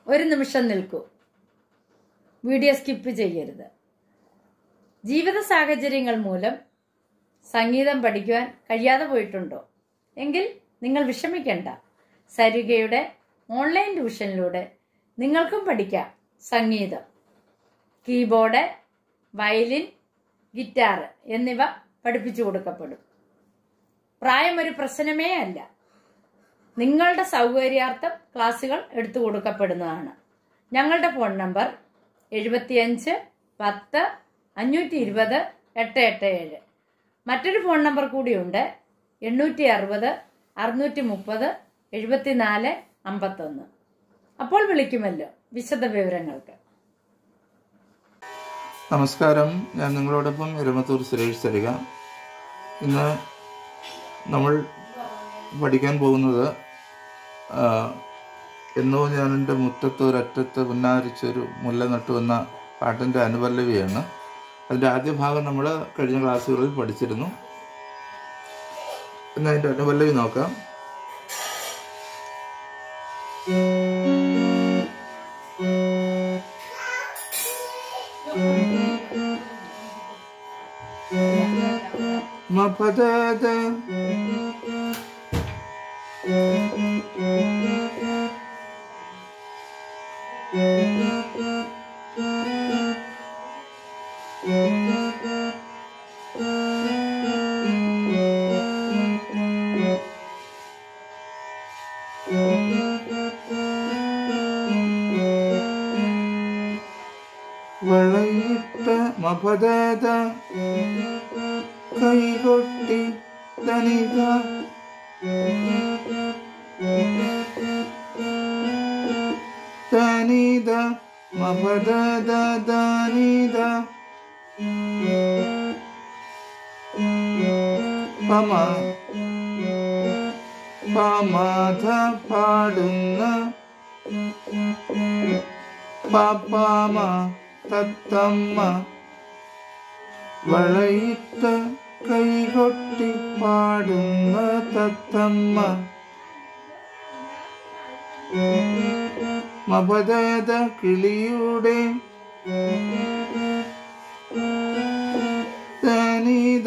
ഒരു നിമിഷം നിൽക്കൂ. വീഡിയോ സ്കിപ്പ് ചെയ്യരുത്. ജീവിത സാഹചര്യങ്ങൾ മൂലം സംഗീതം പഠിക്കുവാൻ കഴിയാതെ പോയിട്ടുണ്ടോ? എങ്കിൽ നിങ്ങൾ വിഷമിക്കേണ്ട. സരിഗയുടെ ഓൺലൈൻ ട്യൂഷനിലൂടെ നിങ്ങൾക്കും പഠിക്കാം സംഗീതം. കീബോർഡ്, വയലിൻ, ഗിറ്റാർ എന്നിവ പഠിപ്പിച്ചു കൊടുക്കപ്പെടും. പ്രായം ഒരു പ്രശ്നമേ അല്ല. നിങ്ങളുടെ സൗകര്യാർത്ഥം ക്ലാസുകൾ എടുത്തു കൊടുക്കപ്പെടുന്നതാണ്. ഞങ്ങളുടെ ഫോൺ നമ്പർ 75 10 520 887. മറ്റൊരു ഫോൺ നമ്പർ കൂടിയുണ്ട്, 860 630 74 51. അപ്പോൾ വിളിക്കുമല്ലോ വിശദ വിവരങ്ങൾക്ക്. നമസ്കാരം, ഞാൻ നിങ്ങളോടൊപ്പം എരമത്തൂർ സുരേഷ് സരിക. ഇന്ന് നമ്മൾ പഠിക്കാൻ പോകുന്നത് എന്നോ ഞാൻ എൻ്റെ മുറ്റത്തൊരറ്റത്ത് പുന്നാരിച്ചൊരു മുല്ല നട്ടു എന്ന പാട്ടിൻ്റെ അനുപല്ലവിയാണ്. അതിൻ്റെ ആദ്യ ഭാഗം നമ്മൾ കഴിഞ്ഞ ക്ലാസ്സുകളിൽ പഠിച്ചിരുന്നു. എന്നാൽ അതിൻ്റെ അനുപല്ലവി നോക്കാം. മപദദ വളയിട്ട മപദദ കൈകൊട്ടി ധനിത ധനിത മപദദ ധനിത പമ പമധ പാടുന്ന പപമ തത്തമ്മ വളയിട്ട കൈകൊട്ടി പാടുന്ന തത്തമ്മ മപദദ കിളിയുടെ ധനിത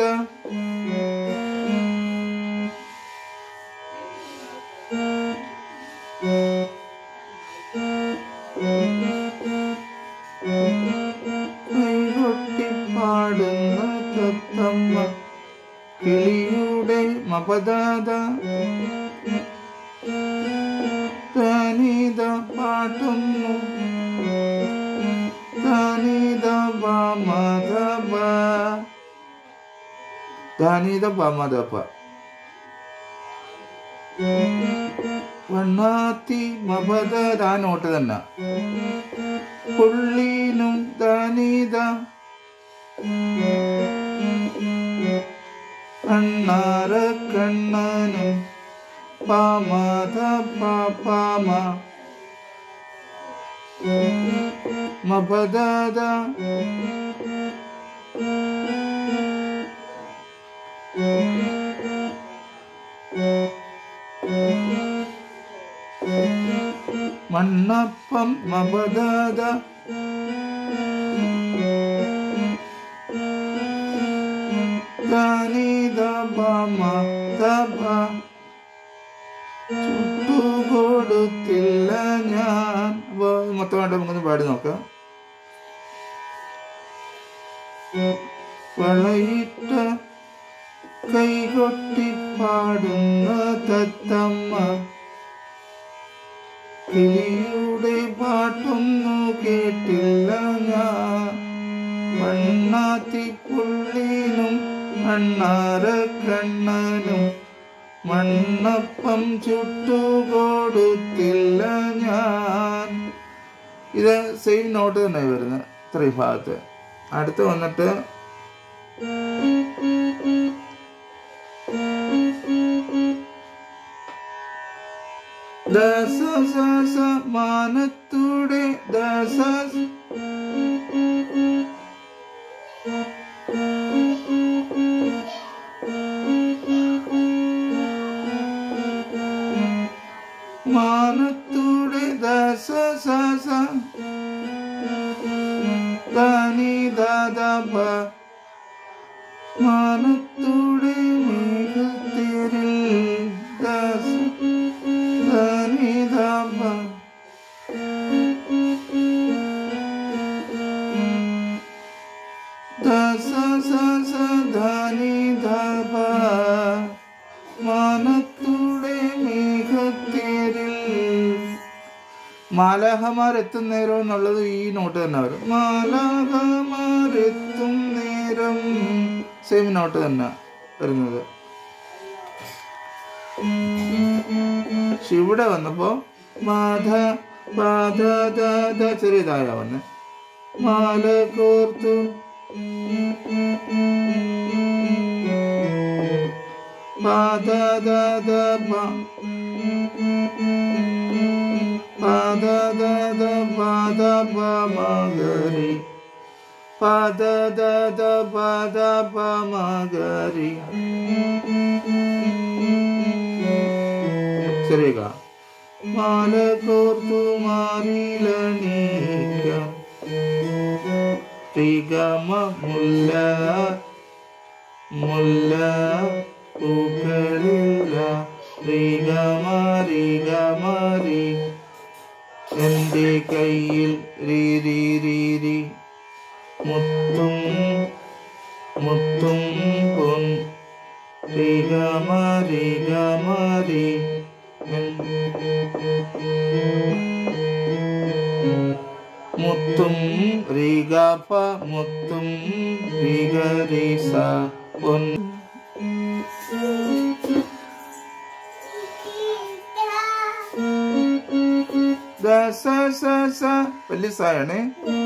കൈകൊട്ടി പാടുന്ന തത്തമ്മ കിളിയുടെ മപദദ ധനിത പാട്ടുന്നു ധനിത പമധപ ധനിത പമധപ വണ്ണാത്തി മപദദ ആ നോട്ട് തന്നെ പുള്ളീനും ധനിത അണ്ണാര കണ്ണനും പമധ പമ മപദദ മണ്ണപ്പം മപദദ ധനിത പമധപ ചുട്ടുകൊടുത്തില്ല ഞാൻ. മൊത്തമായിട്ട് നമുക്കൊന്ന് പാടി നോക്കാം. വളയിട്ട കൈകൊട്ടി പാടുന്ന തത്തമ്മ കിളിയുടെ പാട്ടൊന്നു കേട്ടില്ല ഞാൻ. മണ്ണാത്തി പുള്ളിനും അണ്ണാര കണ്ണനും മണ്ണപ്പം ചുട്ടുകൊടുത്തില്ല ഞാൻ. ഇത് സെയിം നോട്ട് തന്നെ വരുന്നത് ഇത്രയും ഭാഗത്ത്. അടുത്ത് വന്നിട്ട് ദസ മാനത്തൂടെ ദസ മാനത്തൂടെ ദസ മാലാഹമാരെത്തും നേരം എന്നുള്ളത് ഈ നോട്ട് തന്നെ വരും. മാലാഹമാരെത്തും നേരം സെയിം നോട്ട് തന്നെ വരുന്നത്. പക്ഷെ ഇവിടെ വന്നപ്പോ മാധ ബാധ ദ ചെറിയതായ വന്ന് മാല കോർത്തു ബാധ ദ ബാധ ദ ബാധ മഗരി പാദ ദ പാദ മഗരി ചെറിയ മാല കോർത്തു മാറിലണീക്കം ശ്രീഗമ മുല്ല മുല്ല പൂക്കളില്ല ശ്രീഗമറി എൻ്റെ കയ്യിൽ രീ മുത്തും മുത്തും പൊൻ ശ്രീഗമറി മുത്തും രീഗാപ മുത്തും രീഗരീസ പൊൻ സ വലിയ സായാണ്.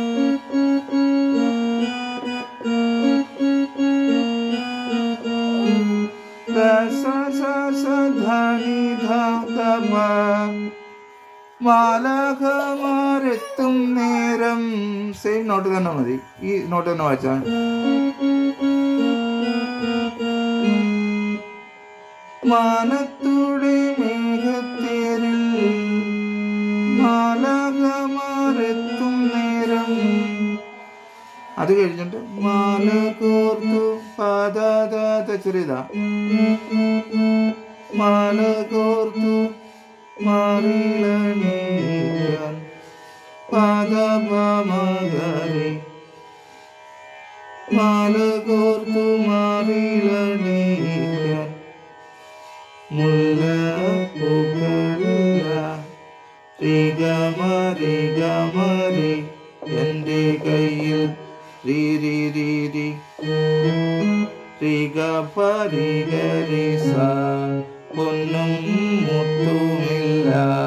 മാലാഖമാരെത്തും നേരം സെയിം നോട്ട് തന്നെ മതി. ഈ നോട്ട് തന്നെ വായിച്ചാൽ മാനത്തൂടെ മേഘത്തേരിൽ മാലാഖമാരെത്തും നേരം. അത് കഴിഞ്ഞിട്ട് മാല കോർത്തു പാദ ചെറിയതാ മാല കോർത്തു മാറിലണീക്കാൻ പാദ മഗരി മാല കോർത്തു മാറിലണീക്കാൻ മുല്ല പൂക്കളില്ല ശ്രീഗമറി എൻ്റെ കയ്യിൽ രീ ശ്രീഗരിസ പൊന്നും മുത്തുമില്ല.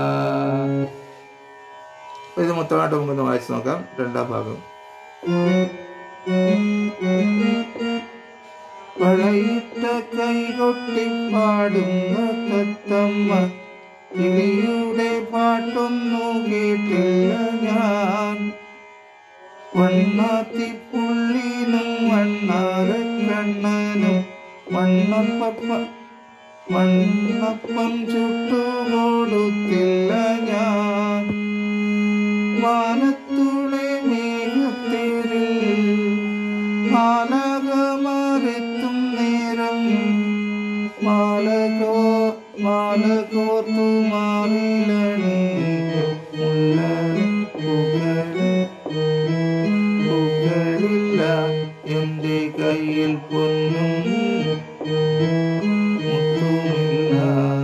ഇത് മൊത്തമായിട്ട് നമുക്കൊന്ന് വായിച്ചു നോക്കാം. രണ്ടാം ഭാഗം. വളയിട്ട കൈകൊട്ടി പാടുന്ന തത്തമ്മ കിളിയുടെ പാട്ടൊന്നു കേട്ടില്ല ഞാൻ. വണ്ണാത്തിപ്പുള്ളിനും വണ്ണാരക്കണ്ണനും മണ്ണപ്പം ചുട്ടുകൊടുത്തില്ല ഞാൻ. മാനത്തൂടെ മേഘത്തേരിൽ മാലാഖമാരെത്തും നേരം മാല കോർത്തു മാറിലണീക്കം മുല്ല പൂക്കളില്ല എൻ്റെ കയ്യിൽ പൊന്നും മുത്തുമില്ല.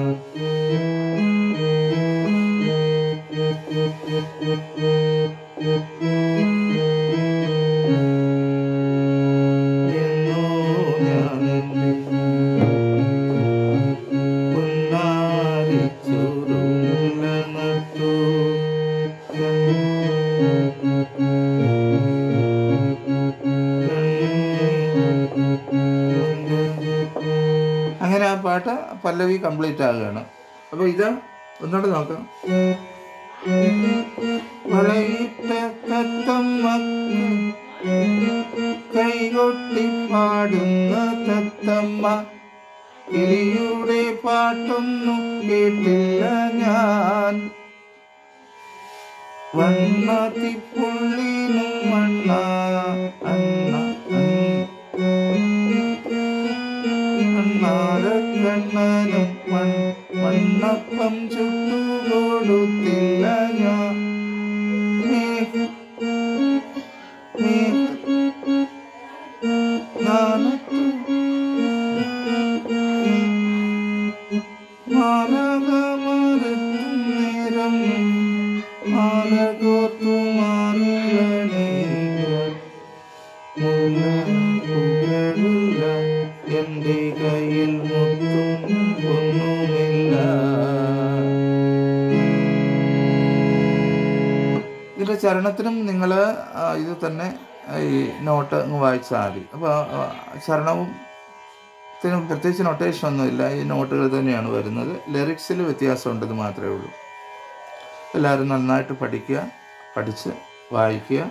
എന്നോ ഞാൻ പൊന്നാരിച്ചൊരുമുല്ല നട്ടു അങ്ങനെ ആ പാട്ട് പല്ലവി കംപ്ലീറ്റ് ആകുകയാണ്. അപ്പൊ ഇത് ഒന്നുകൂടെ നോക്കാം. വളയിട്ട തത്തമ്മ കൈകൊട്ടി പാടുന്ന തത്തമ്മ കിളിയുടെ പാട്ടൊന്നും കേട്ടില്ല ഞാൻ. വണ്ണാത്തിപ്പുള്ളിനും അണ്ണാരക്കണ്ണനും മണ്ണപ്പം ചുട്ടുകൊടുത്തില്ല ഞാൻ. മാലാഖമാരെത്തും നേരം മാലകോർത്തു മാറിലണിയാൻ മുല്ലപ്പൂക്കളില്ല, എൻ്റെ കയ്യിൽ മുത്തും ഒന്നുമില്ല. ഇതിൻ്റെ ചരണത്തിനും നിങ്ങൾ ഇത് തന്നെ ഈ നോട്ട് അങ്ങ് വായിച്ചാൽ മതി. അപ്പോൾ ചരണവും പ്രത്യേകിച്ച് നൊട്ടേഷനൊന്നുമില്ല, ഈ നോട്ടുകൾ തന്നെയാണ് വരുന്നത്. ലിറിക്സിൽ വ്യത്യാസമുണ്ടെന്ന് മാത്രമേ ഉള്ളൂ. എല്ലാവരും നന്നായിട്ട് പഠിക്കുക, പഠിച്ച് വായിക്കുക.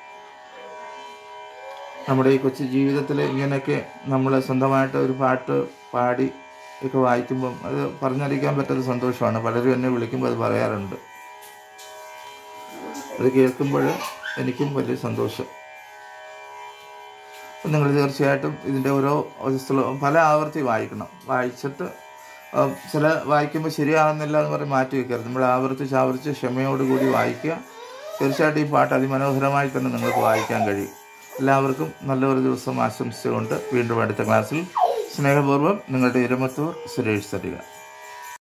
നമ്മുടെ ഈ കൊച്ചു ജീവിതത്തിൽ ഇങ്ങനെയൊക്കെ നമ്മൾ സ്വന്തമായിട്ട് ഒരു പാട്ട് പാടി ഒക്കെ വായിക്കുമ്പം അത് പറഞ്ഞറിയിക്കാൻ പറ്റാത്ത സന്തോഷമാണ്. പലരും എന്നെ വിളിക്കുമ്പോൾ അത് പറയാറുണ്ട്. അത് കേൾക്കുമ്പോൾ എനിക്കും വലിയ സന്തോഷം. നിങ്ങൾ തീർച്ചയായിട്ടും ഇതിൻ്റെ ഓരോ പല ആവർത്തി വായിക്കണം. വായിച്ചിട്ട് ചില വായിക്കുമ്പോൾ ശരിയാകുന്നില്ല എന്ന് പറഞ്ഞ് മാറ്റി വയ്ക്കരുത്. നമ്മൾ ആവർത്തിച്ച് ക്ഷമയോടുകൂടി വായിക്കുക. തീർച്ചയായിട്ടും ഈ പാട്ട് അതിമനോഹരമായി തന്നെ നിങ്ങൾക്ക് വായിക്കാൻ കഴിയും. എല്ലാവർക്കും നല്ലൊരു ദിവസം ആശംസിച്ചുകൊണ്ട് വീണ്ടും അടുത്ത ക്ലാസ്സിൽ സ്നേഹപൂർവ്വം നിങ്ങളുടെ ഇരമത്തൂർ സുരേഷ് തരിക.